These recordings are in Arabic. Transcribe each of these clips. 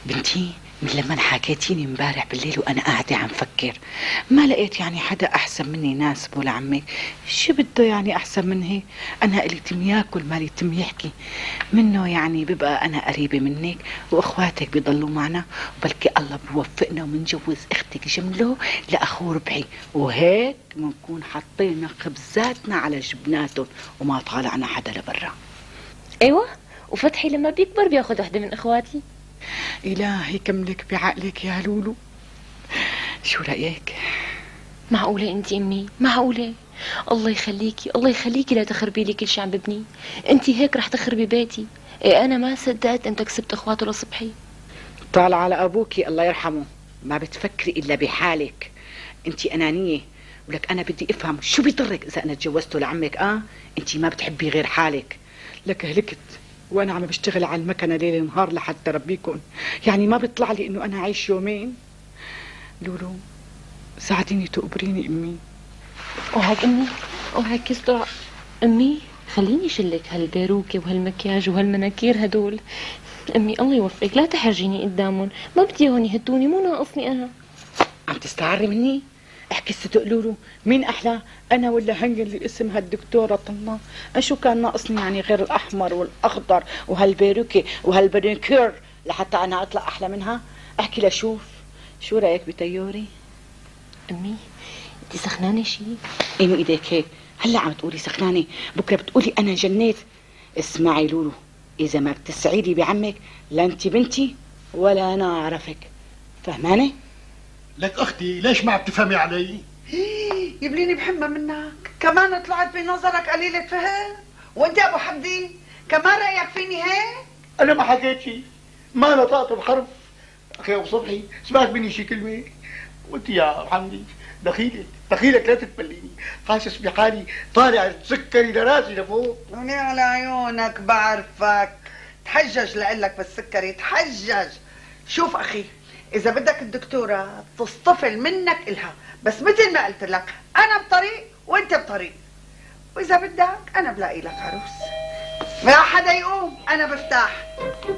بنتي من لما حكيتيني امبارح بالليل وانا قاعده عم فكر، ما لقيت يعني حدا احسن مني يناسبه لعمك. شو بده يعني احسن من هيك؟ انا الي تم ياكل مالي تم يحكي منه، يعني ببقى انا قريبه منك واخواتك بيضلوا معنا، وبلكي الله بوفقنا ومنجوز اختك جمله لاخوه ربحي، وهيك بنكون حطينا خبزاتنا على جبناتهم وما طالعنا حدا لبرا. ايوه، وفتحي لما بيكبر بياخد وحده من اخواتي. إلهي كملك بعقلك يا لولو، شو رأيك؟ معقولة انت امي؟ معقولة؟ الله يخليكي الله يخليكي لا تخربي لي كل شيء عم ببنيه. انت هيك رح تخربي بيتي. ايه انا ما صدقت انت كسبت اخواته لصبحي. طال على أبوكي الله يرحمه، ما بتفكري إلا بحالك، أنت أنانية. ولك أنا بدي أفهم شو بيضرك إذا أنا تجوزته لعمك؟ أنت ما بتحبي غير حالك، لك هلكت وأنا عم بشتغل على المكنة ليل نهار لحتى ربيكم، يعني ما بيطلع لي إنه أنا عايش يومين. لولو ساعديني تقبريني أمي. وهيك امي وهيك يصدع. امي خليني شلك هالبيروكة وهالمكياج وهالمناكير هدول. امي الله يوفقك لا تحرجيني قدامهم، ما بدي اياهم يهدوني، مو ناقصني انا. عم تستعري مني؟ احكي الصدق لولو، مين احلى انا ولا هنجي اللي اسمها الدكتوره طلة؟ شو كان ناقصني يعني غير الاحمر والاخضر وهالبيروكي وهالبريكير لحتى انا اطلع احلى منها؟ احكي لشوف، شو رايك بتيوري؟ امي انت سخنانه شيء؟ ايه من ايديك هيك؟ هلا عم تقولي سخنانه، بكره بتقولي انا جنيت. اسمعي لولو، اذا ما بتسعيدي بعمك لا انت بنتي ولا انا اعرفك، فهمانه؟ لك اختي ليش ما عم تفهمي علي؟ يبليني بحمة منك، كمان طلعت بنظرك قليلة فهم؟ وانت ابو حمدي كمان رأيك فيني هيك؟ انا ما حكيت شيء، ما نطقت بحرف. اخي ابو صبحي سمعت مني شي كلمه؟ وانت يا ابو حمدي دخيلك لا تتبليني، حاسس بحالي طالع سكري لراسي لفوق. وني على عيونك بعرفك، تحجج لقلك بالسكري تحجج. شوف اخي، اذا بدك الدكتورة تصطفل منك الها، بس مثل ما قلت لك انا بطريق وانت بطريق، واذا بدك انا بلاقي لك عروس. ما حدا يقوم، انا بفتح.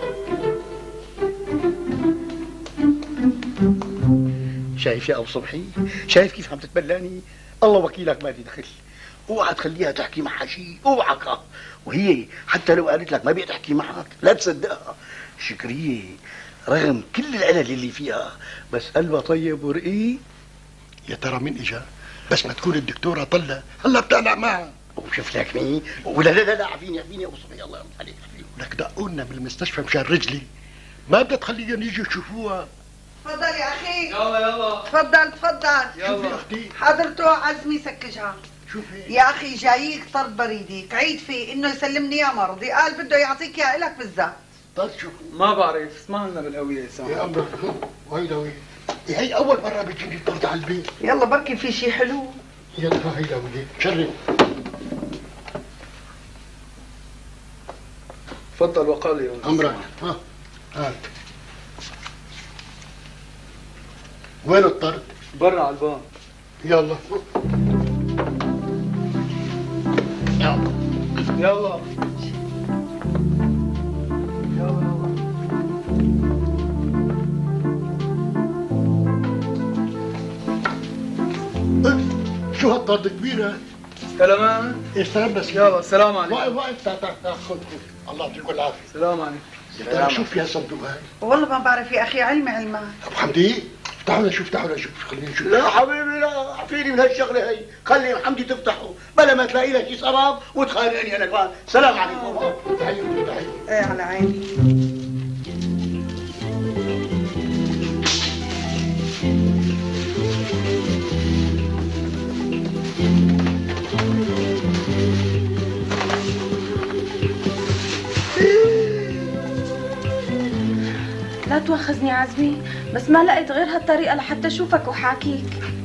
شايف يا ابو صبحي؟ شايف كيف عم تتبلاني؟ الله وكيلك ما لي دخل. اوعى تخليها تحكي معها شيء، اوعك. وهي حتى لو قالت لك ما بيها تحكي معك لا تصدقها. شكريه رغم كل العلل اللي فيها بس قلبها طيب ورقيق. يا ترى مين اجا؟ بس ما تكون الدكتورة طلة هلا بتقلع معها. وشوف لك مين؟ ولا لا لا لا عفيني عفيني يا ابو صبحي الله يرضى عليك عفيني. لك دقونا بالمستشفى مشان رجلي، ما بدها تخليهم يجوا يشوفوها. تفضل يا اخي. يلا تفضل تفضل. شوفي اختي حضرته عزمي سكجها. شوفي يا اخي جاييك طرد بريدك، عيد فيه انه يسلمني يا مرضي، قال بده يعطيك يا الك بالذات. طيب شوفي ما بعرف اسمها لنا بالقوية يا امرك وهيدا وين؟ هي اول مرة بتجيني طرد على البيت. يلا بركي في شيء حلو. يلا هيدا وين؟ شرب. تفضل وقال يا امرك هات. وين الطرد؟ برا على الباب. يلا يلا شو هالطرد كبيرة؟ سلامات. استنى بس. يلا السلام عليكم. وقف خذ الله يعطيكم العافية. السلام عليكم. ترى شوف يا صندوق هاي. والله ما بعرف يا اخي، علمي علمك. ابو حمدي افتحوا لنشوف، افتحوا لنشوف، خلينا نشوف. لا حبيبي لا، عفيني من هالشغله هي، خلي حمدي تفتحه بلا ما تلاقي لك شيء صراب وتخانقني انا كمان. سلام عليكم. تحية تحية. ايه على عيني. لا تواخذني عزمي، بس ما لقيت غير هالطريقة لحتى اشوفك وحاكيك.